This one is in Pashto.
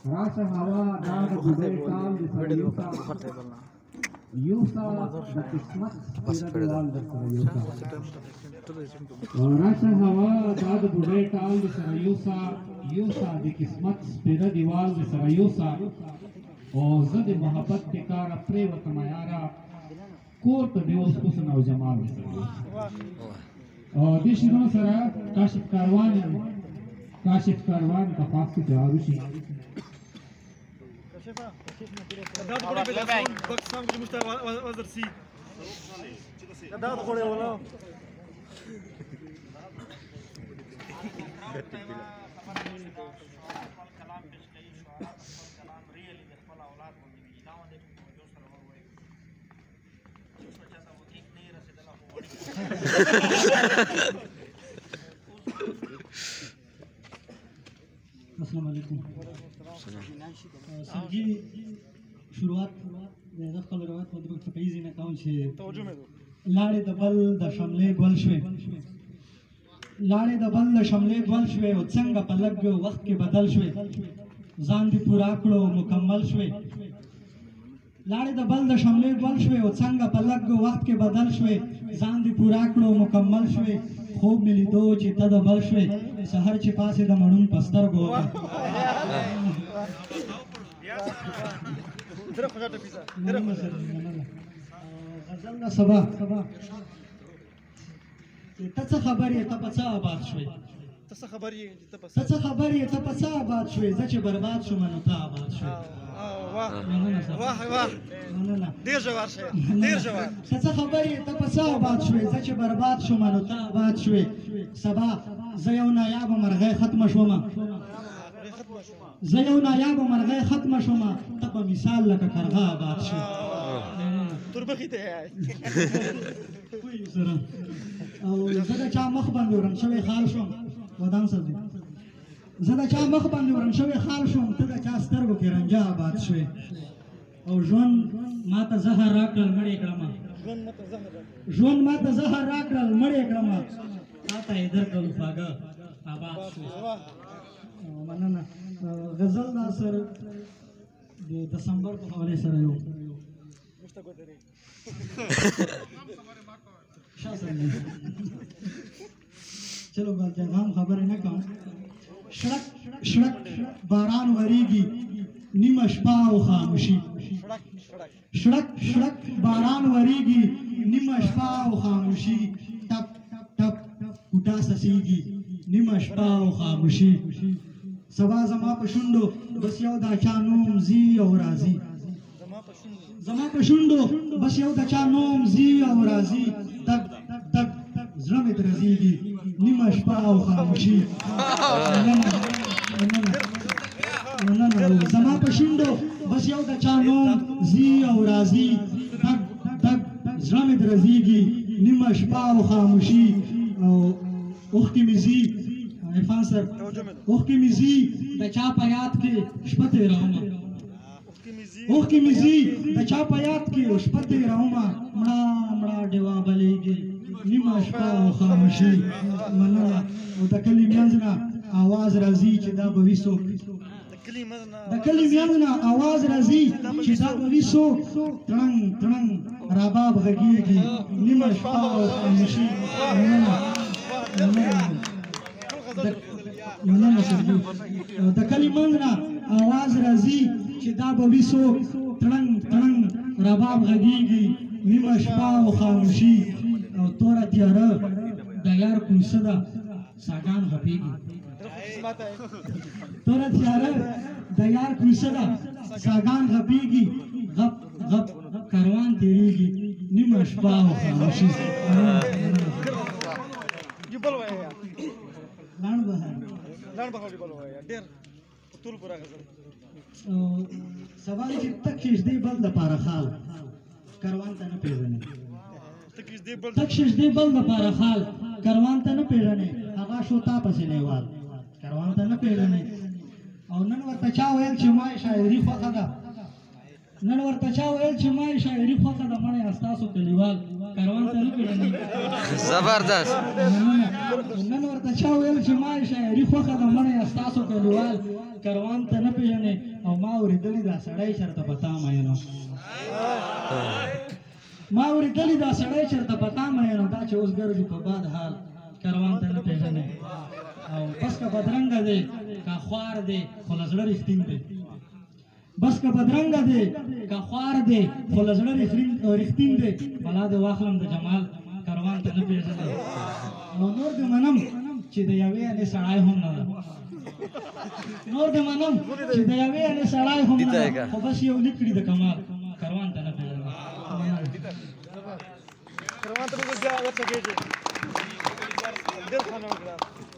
راشه هوا دا د ګوډۍ ټال د سره یوسا د قسمت سپېره دیوال در سره یوسا راشه هوا دا د ګوډۍ ټال د سره یوسا د قسمت سپېره دیوال د سره یوسا او زه د محبت د کاره پرېوتم یاره کور ته دې اوس حسن او جمال د سره یوسا او دې شعرونو سره کاشف کاروان په خاص کې جواب شي داد خوره به پاکستان کې مستوى وزر سي داد خوره ولا السلام علیکم سنجی شروعات د خپل روایت په دغه فقېزي نه کوم چې لاړې د بل د شملې ګل شوې او څنګه په لږ وخت کې بدل شوې ځان دې پورا کړو مکمل شوې لاړې د بل د شملې ګل شوې او څنګه په لږ وخت کې بدل شوې ځان دې پورا کړو مکمل شوې خوب مې لیدو چې ته د بل شوې سحر چې پاسې د مړون په سترګو غزل نه سبا ته څه خبر یې ته په څه آباد شوې ته څه خبر یې ته په څه آباد شوې زه چې برباد شوم نو ته آباد شوې واه ډېر ژور شی ډېر ژور ته څه خبر یې ته په څه آباد شوې زه چې برباد شوم نو ته آباد شوې سبا زه یو نایابه مرغۍ ختمه شومه ته په مثال لکه کارغه آباد شوې توربخي ته او زه د چا مخ باندې ورن شوی خال شوم ودان صاحب زه د چا مخ باندې ورن شوی خال شوم ته د چا سترګو کې رنجا آباد شوې او ژوند ماته زهر راکړل مړې کړمه تاته یې درکړل خواږه آباد شوې مننه غزل ناصر د دسمبر په حوالې سره یو چلو جهان خبرې نه کوم شړک باران وریږي نیمه شپه او خاموشي شړک باران وریږي نیمه شپه او خاموشي ټپ ټپ کوټه سسیږي نیمه شپه او خاموشي سبا زما په شونډو بس یو دا چا نوم زی او راځي تک تک زړه مې درزیږي نیمه شپه او خاموشي زما په شونډو بس یو د چا نوم زی او راځي تک تک زړه مې درزیږي نیمه شپه او خاموشي او اوښکې مې ځي عرفان صاحب اوښکې مې ځي د چا په یاد کې شپه تېرومه اوښکې مې ځي د چا په یاد کې شپه تېرومه مړه ډېوه بلېږي نیمه شپه او خاموشي مننه او د کلي منځ نه اواز راځي چې دا به وي څوک د کلي منځ نه اواز راځي چې دا به وي څوک تړنګ تړنګ رباب غږېږي نیمه شپه او خاموشي مننه سرجو د کلي منځ نه اواز راځي چې دا به وي څوک تړنګ تړنګ رباب غږېږي نیمه شپه او خاموشي او توره تیاره د یار کوڅه ده ساګان غپېږي توره تیاره د یار کوڅه ده ساګان غپېږي غپ غپ کاروان تېرېږي نیمه شپه او خاموشي سوال چې تک شدې بل دپاره خال کاروان ته نه پېژنې تک شدې بل دپاره خال کاروان ته نه پېژنې هغه شو تا پسې لیوال کاروان ته نه پېژنې او نن ورته چا ویل چې ما شاعري خوښه ده نن ورته چا ویل چې ما شاعري خوښه د مړی ستاسو کلیوال کاروان ته نه پیژني زبردست نن ورته چا ویل چې ما شاعري خوښه د مړی ستاسو کلیوال کاروان ته نه پیژني او ما اورېدلي دا سړی چېرته په تا مینو ما اورېدلي دا سړی چېرته په تا مینو دا چې اوس ګرځي په باد حال کاروان ته نه پیژني او بس که بدرنګه دی که خوار دی خو له زړه رښتین دی بس که بدرنګه دی که خوار دی خو له زړه رښتین دی بلا دې واخلم د جمال کاروان ته نه پیژني او نور دې منم چې د یوې انې سړی هم نه ده نور دې منم چې د یوې انې سړی هم نه ده خو بس یو لیک کړي د کمال کاروان ته نه پیژني کاروان ته به بیا ورته کېږي ډېر خوند وکړه